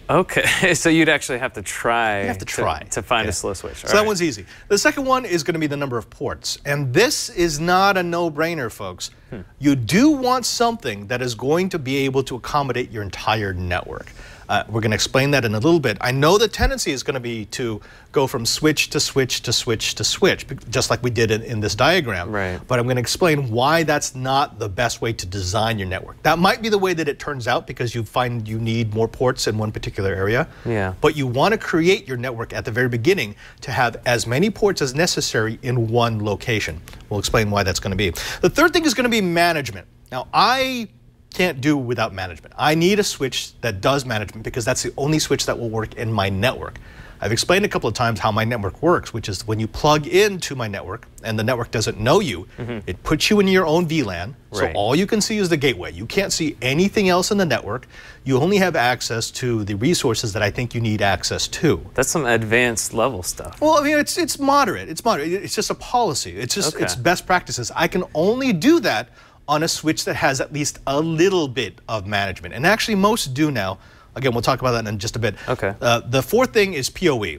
Okay, so you'd actually have to try. You have to try to find a slow switch. So that one's easy. The second one is going to be the number of ports, and this is not a no-brainer, folks. You do want something that is going to be able to accommodate your entire network. We're going to explain that in a little bit. I know the tendency is going to be to go from switch to switch to switch to switch, just like we did in this diagram. Right. But I'm going to explain why that's not the best way to design your network. That might be the way that it turns out because you find you need more ports in one particular area. Yeah. But you want to create your network at the very beginning to have as many ports as necessary in one location. We'll explain why that's going to be. The third thing is going to be management. Now, I can't do without management. I need a switch that does management because that's the only switch that will work in my network. I've explained a couple of times how my network works, which is when you plug into my network and the network doesn't know you, it puts you in your own VLAN. So all you can see is the gateway. You can't see anything else in the network. You only have access to the resources that I think you need access to. That's some advanced level stuff. Well, I mean, it's moderate. It's moderate. It's just a policy. It's just it's best practices. I can only do that on a switch that has at least a little bit of management. And actually most do now. Again, we'll talk about that in just a bit. Okay. The fourth thing is PoE,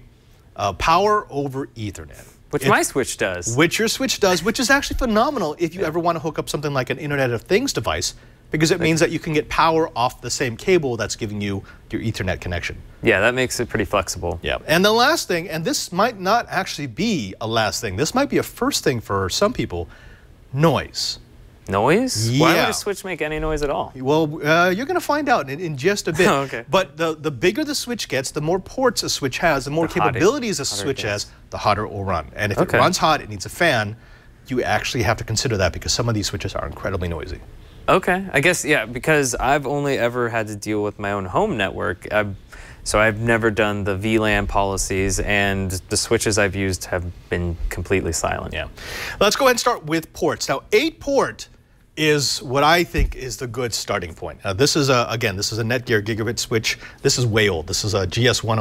power over Ethernet. Which my switch does. Which your switch does, which is actually phenomenal if you ever want to hook up something like an Internet of Things device, because it means that you can get power off the same cable that's giving you your Ethernet connection. Yeah, that makes it pretty flexible. Yeah. And the last thing, and this might not actually be a last thing, this might be a first thing for some people, noise. Noise? Yeah. Why would a switch make any noise at all? Well, you're going to find out in just a bit. Oh, okay. But the bigger the switch gets, the more ports a switch has, the more capabilities a switch has, the hotter it will run. And if it runs hot, it needs a fan, you actually have to consider that because some of these switches are incredibly noisy. Okay, I guess, yeah, because I've only ever had to deal with my own home network. So I've never done the VLAN policies, and the switches I've used have been completely silent. Yeah. Let's go ahead and start with ports. Now, 8-port is what I think is the good starting point. This is again, this is a Netgear gigabit switch. This is way old. This is a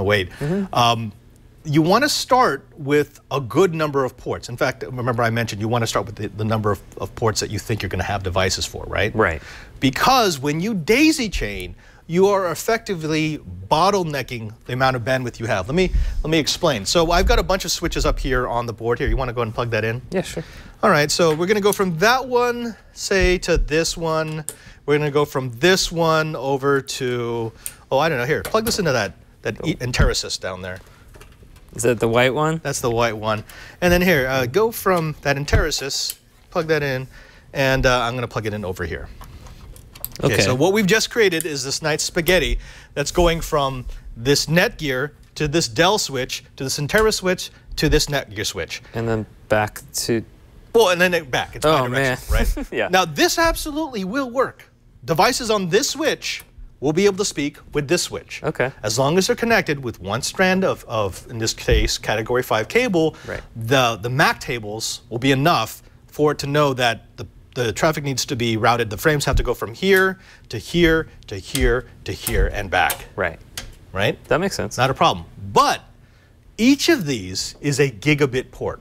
GS108. You want to start with a good number of ports. In fact, remember I mentioned you want to start with the number of ports that you think you're going to have devices for, right? Right. Because when you daisy chain, you are effectively bottlenecking the amount of bandwidth you have. Let me explain. So I've got a bunch of switches up here on the board here. You want to go ahead and plug that in? Yeah, sure. All right, so we're going to go from that one, say, to this one. We're going to go from this one over to, oh, I don't know, here, plug this into that Enterasys down there. Is that the white one? That's the white one. And then here, go from that Enterasys, plug that in, and I'm going to plug it in over here. Okay, so what we've just created is this nice spaghetti that's going from this Netgear to this Dell switch, to this Entera switch, to this Netgear switch. And then back to... Well, and then back. It's bidirectional, right? Yeah. Now, this absolutely will work. Devices on this switch will be able to speak with this switch. Okay. As long as they're connected with one strand of in this case, Category 5 cable, the MAC tables will be enough for it to know that the traffic needs to be routed. The frames have to go from here to here to here to here and back. Right. Right? That makes sense. Not a problem. But each of these is a gigabit port.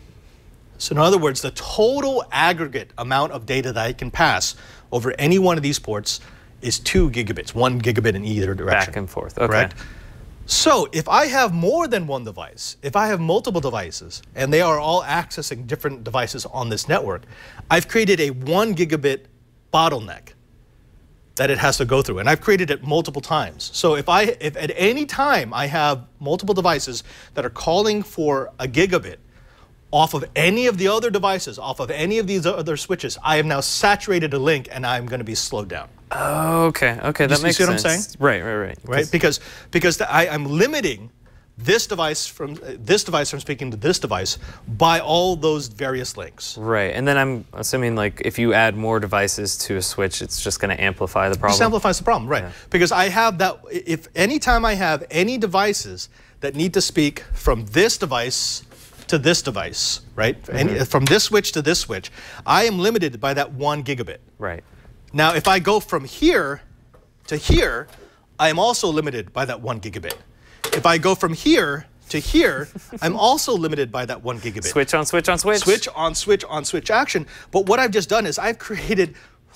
So in other words, the total aggregate amount of data that I can pass over any one of these ports is 2 gigabits, 1 gigabit in either direction. Back and forth, okay. Correct? So if I have more than one device, if I have multiple devices, and they are all accessing different devices on this network, I've created a 1 gigabit bottleneck that it has to go through. And I've created it multiple times. So if at any time I have multiple devices that are calling for a gigabit off of any of the other devices, off of any of these other switches, I have now saturated a link and I'm going to be slowed down. Oh, okay, okay, that makes sense. You see what I'm saying? Right. Right, because I'm limiting this device from speaking to this device by all those various links. Right, and then I'm assuming like if you add more devices to a switch, it's just going to amplify the problem. It just amplifies the problem, right? Yeah. Because I have that. If anytime I have any devices that need to speak from this device to this device, right? From this switch to this switch, I am limited by that 1 gigabit. Right. Now, if I go from here to here, I am also limited by that 1 gigabit. If I go from here to here, I'm also limited by that 1 gigabit. Switch on switch on switch. Switch on switch on switch action. But what I've just done is I've created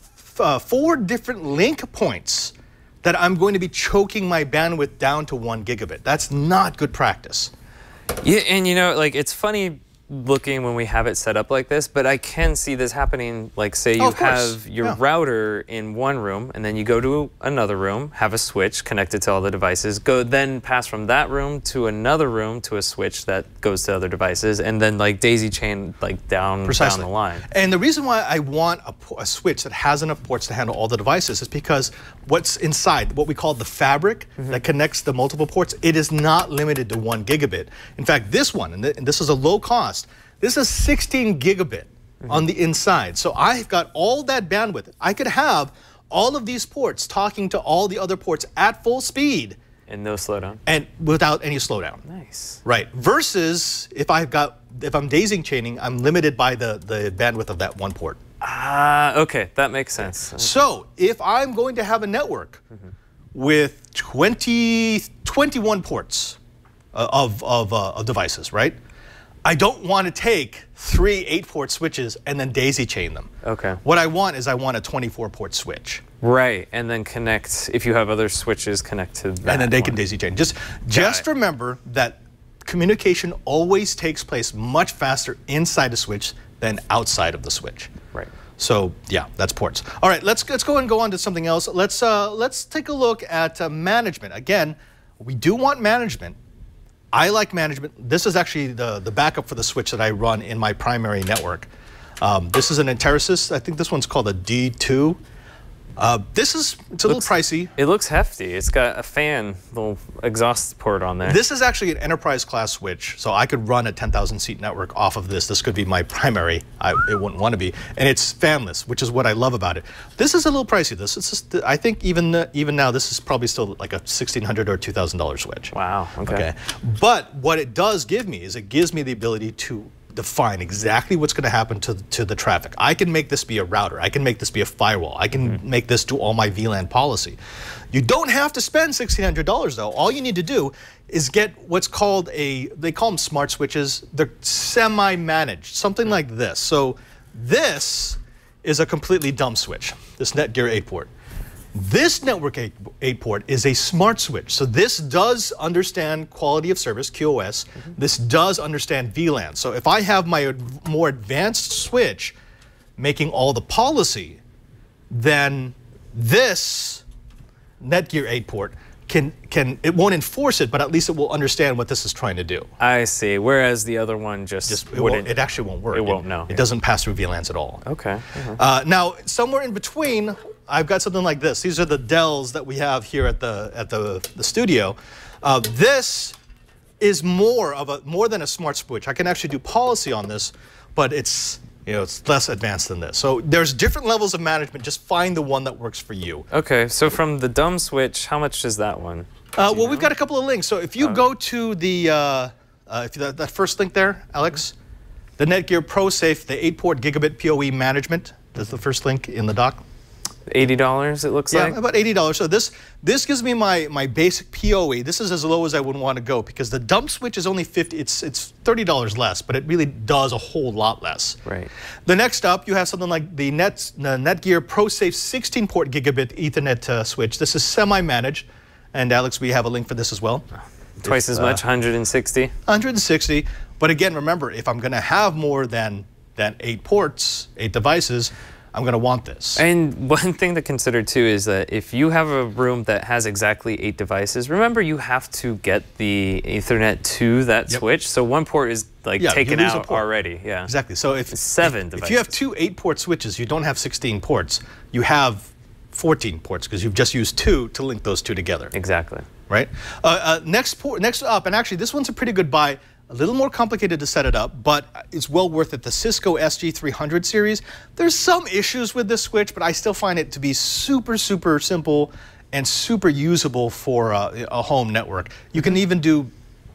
4 different link points that I'm going to be choking my bandwidth down to 1 gigabit. That's not good practice. Yeah, and you know, like it's funny looking when we have it set up like this, but I can see this happening. Like say you have your router in one room and then you go to another room, have a switch connected to all the devices, then pass from that room to another room to a switch that goes to other devices, and then like daisy chain like down the line. And the reason why I want a switch that has enough ports to handle all the devices is because what's inside, what we call the fabric that connects the multiple ports, it is not limited to 1 gigabit. In fact, this one, and this is a low cost, this is 16 gigabit on the inside. So I've got all that bandwidth. I could have all of these ports talking to all the other ports at full speed. And no slowdown. And without any slowdown. Nice. Right. Versus if I'm daisy chaining, I'm limited by the bandwidth of that one port. Okay, that makes sense. So if I'm going to have a network with 21 ports of devices, right? I don't want to take 3 8-port switches and then daisy chain them. Okay. What I want is I want a 24-port switch. Right, and then connect, if you have other switches, connect to that and then they can daisy chain. Just remember that communication always takes place much faster inside the switch than outside of the switch. Right. So yeah, that's ports. All right, let's go and go on to something else. Let's take a look at management. Again, we do want management. I like management. This is actually the backup for the switch that I run in my primary network. This is an Enterasys. I think this one's called a D2. It's a little pricey. It looks hefty. It's got a fan, little exhaust port on there. This is actually an enterprise class switch, so I could run a 10,000 seat network off of this. This could be my primary. It wouldn't want to be, and it's fanless, which is what I love about it. This is a little pricey. This is just, I think even now this is probably still like a $1,600 or $2,000 switch. Wow. Okay. But what it does give me is it gives me the ability to define exactly what's going to happen to the traffic. I can make this be a router. I can make this be a firewall. I can make this do all my VLAN policy. You don't have to spend $1,600 though. All you need to do is get what's called they call them smart switches. They're semi-managed, something like this. So this is a completely dumb switch, this Netgear 8-port. This network 8-port is a smart switch. So this does understand quality of service, QoS. This does understand VLAN. So if I have my more advanced switch making all the policy, then this Netgear 8-port it won't enforce it, but at least it will understand what this is trying to do. I see. Whereas the other one it actually won't work. It won't, no. It doesn't pass through VLANs at all. Okay. Now, somewhere in between, I've got something like this. These are the Dells that we have here at the studio. This is more than a smart switch. I can actually do policy on this, but it's less advanced than this. So there's different levels of management. Just find the one that works for you. Okay. So from the dumb switch, how much is that one? Well, we've got a couple of links. So if you go to that first link there, Alex, the Netgear ProSafe, the 8-port gigabit PoE management. That's the first link in the doc. $80 it looks like? Yeah, about $80. So this gives me my basic PoE. This is as low as I would want to go because the dump switch is only it's $30 less, but it really does a whole lot less. Right. The next up, you have something like the Netgear ProSafe 16-port gigabit Ethernet switch. This is semi-managed, and Alex, we have a link for this as well. Twice as much, 160? 160. But again, remember, if I'm going to have more than 8 ports, 8 devices, I'm going to want this. And one thing to consider too is that if you have a room that has exactly 8 devices, remember you have to get the Ethernet to that switch. So one port is taken out already. Yeah. Exactly. So if 7 devices. If you have 2 8-port switches, you don't have 16 ports. You have 14 ports because you've just used 2 to link those 2 together. Exactly. Right. Next up, and actually this one's a pretty good buy. A little more complicated to set it up, but it's well worth it. The Cisco SG300 series. There's some issues with this switch, but I still find it to be super, super simple and super usable for a home network. You can even do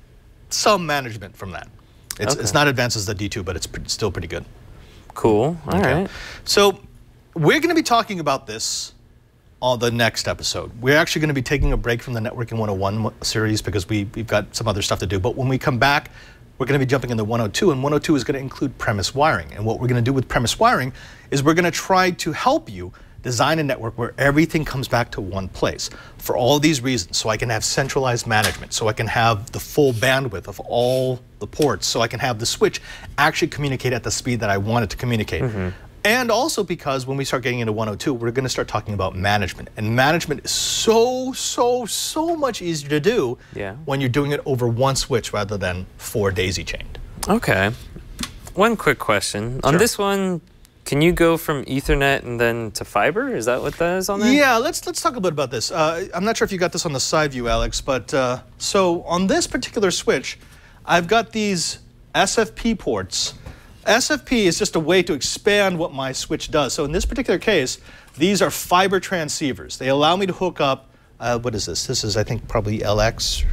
some management from that. It's not advanced as the D2, but it's still pretty good. Cool. All right. So we're going to be talking about this on the next episode. We're actually going to be taking a break from the Networking 101 series because we've got some other stuff to do. But when we come back, we're going to be jumping into 102, and 102 is going to include premise wiring. And what we're going to do with premise wiring is we're going to try to help you design a network where everything comes back to one place for all these reasons. So I can have centralized management, so I can have the full bandwidth of all the ports, so I can have the switch actually communicate at the speed that I want it to communicate. And also because when we start getting into 102, we're going to start talking about management. And management is so much easier to do when you're doing it over one switch rather than 4 daisy-chained. Okay. One quick question. On this one, can you go from Ethernet and then to fiber? Is that what that is on there? Yeah, let's talk a bit about this. I'm not sure if you got this on the side view, Alex, but so on this particular switch, I've got these SFP ports. SFP is just a way to expand what my switch does. So in this particular case, these are fiber transceivers. They allow me to hook up, what is this? This is, I think, probably LX.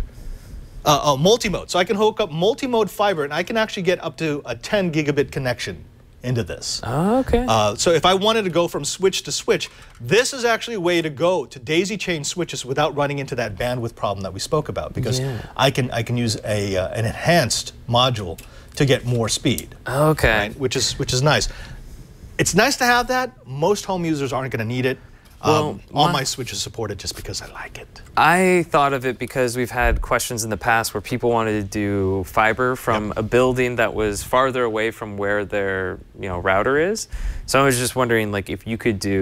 Multimode. So I can hook up multimode fiber, and I can actually get up to a 10 gigabit connection into this. Oh, okay. So if I wanted to go from switch to switch, this is actually a way to go to daisy chain switches without running into that bandwidth problem that we spoke about, because I can use an enhanced module to get more speed. Okay. Right? Which is nice. It's nice to have that. Most home users aren't going to need it. Well, all my switches support it just because I like it. I thought of it because we've had questions in the past where people wanted to do fiber from a building that was farther away from where their router is. So I was just wondering, like, if you could do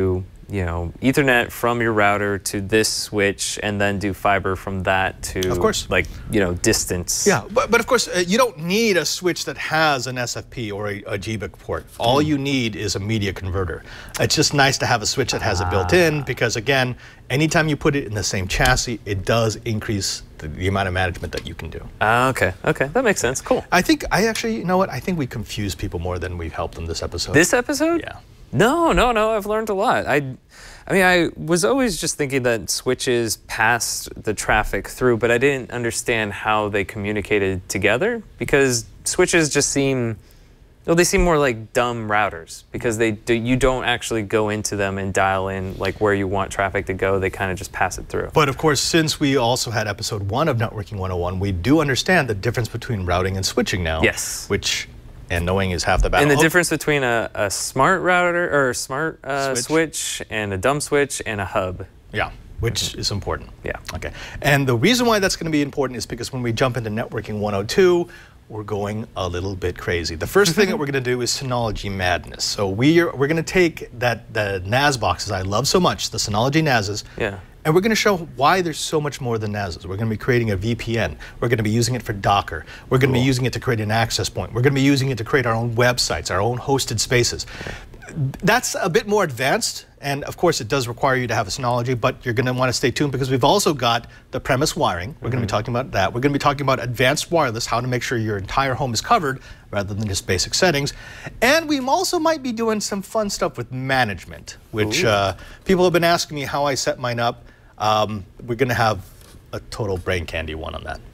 you know, Ethernet from your router to this switch, and then do fiber from that to, of course, like, you know, distance. Yeah, but of course, you don't need a switch that has an SFP or a GBIC port. All you need is a media converter. It's just nice to have a switch that has it built in, because again, anytime you put it in the same chassis, it does increase the amount of management that you can do. Okay, that makes sense. Cool. I think, you know what? I think we confuse people more than we've helped them this episode. This episode? Yeah. No, I've learned a lot. I mean, I was always just thinking that switches passed the traffic through, but I didn't understand how they communicated together, because switches just seem, well, they seem more like dumb routers, because you don't actually go into them and dial in like where you want traffic to go. They kind of just pass it through. But of course, since we also had episode 1 of Networking 101, we do understand the difference between routing and switching now. Yes. And knowing is half the battle. And the difference between a smart router or a smart switch and a dumb switch and a hub. Yeah, which is important. Yeah. Okay. And the reason why that's going to be important is because when we jump into Networking 102, we're going a little bit crazy. The first thing that we're going to do is Synology madness. So we're going to take the NAS boxes I love so much, the Synology NASs. Yeah. And we're going to show why there's so much more than NASs. We're going to be creating a VPN. We're going to be using it for Docker. We're going to be using it to create an access point. We're going to be using it to create our own websites, our own hosted spaces. That's a bit more advanced, and of course it does require you to have a Synology, but you're going to want to stay tuned, because we've also got the premise wiring. We're going to be talking about that. We're going to be talking about advanced wireless, how to make sure your entire home is covered rather than just basic settings. And we also might be doing some fun stuff with management, which people have been asking me how I set mine up. We're going to have a total brain candy one on that.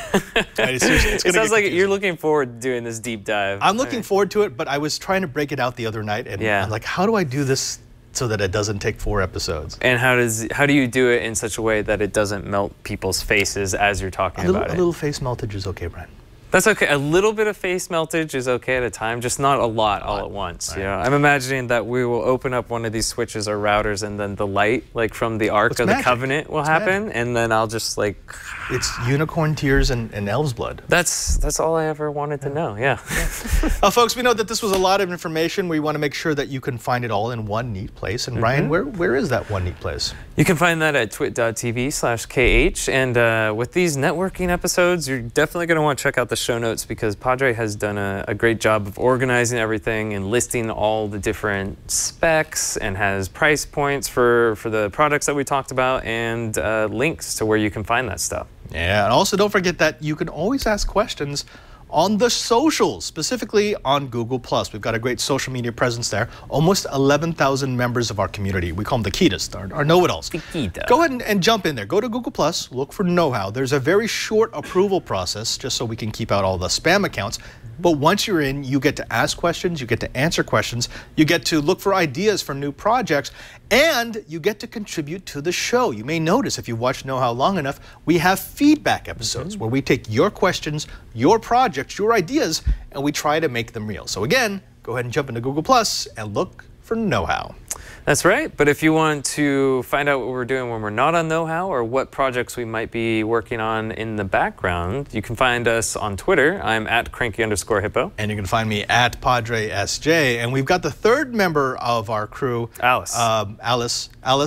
It sounds like you're looking forward to doing this deep dive. I'm looking forward to it, but I was trying to break it out the other night, and I'm like, how do I do this so that it doesn't take 4 episodes? And how do you do it in such a way that it doesn't melt people's faces as you're talking about it? A little face meltage is okay, Brian. That's okay. A little bit of face meltage is okay at a time, just not a lot all at once. Right. You know, I'm imagining that we will open up one of these switches or routers, and then the light, like from the Ark of the Covenant, will happen, and then I'll just like. It's unicorn tears and elf's blood. That's all I ever wanted to know. Yeah. Folks, we know that this was a lot of information. We want to make sure that you can find it all in one neat place. And Brian, where is that one neat place? You can find that at twit.tv/KH. And with these networking episodes, you're definitely going to want to check out the show notes, because Padre has done a great job of organizing everything and listing all the different specs, and has price points for the products that we talked about, and links to where you can find that stuff. Yeah, and also don't forget that you can always ask questions on the socials, specifically on Google+. We've got a great social media presence there. Almost 11,000 members of our community. We call them the Kitas, our know-it-alls. Go ahead and jump in there. Go to Google+, look for Know-How. There's a very short approval process, just so we can keep out all the spam accounts. But once you're in, you get to ask questions, you get to answer questions, you get to look for ideas for new projects, and you get to contribute to the show. You may notice, if you watch Know How long enough, we have feedback episodes where we take your questions, your projects, your ideas, and we try to make them real. So again, go ahead and jump into Google Plus and look for Know How. That's right. But if you want to find out what we're doing when we're not on Know How, or what projects we might be working on in the background, you can find us on Twitter. I'm at cranky_hippo. And you can find me at PadreSJ. And we've got the third member of our crew, Alice. Alice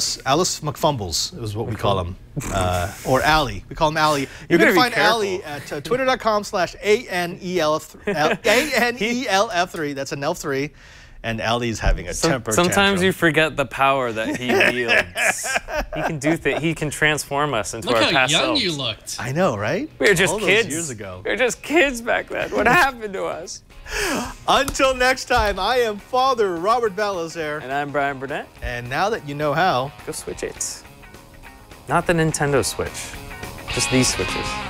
McFumbles is what we call him. Or Allie. We call him Allie. You're going to find Allie at twitter.com/ANELF3. That's an elf3. And Allie's having a temper tantrum. Sometimes you forget the power that he wields. He can do things. He can transform us into our past selves. Look how young you looked. I know, right? We were just all kids. Those years ago. We were just kids back then. What happened to us? Until next time, I am Father Robert Balazer. And I'm Brian Burnett. And now that you know how, go switch it. Not the Nintendo Switch. Just these switches.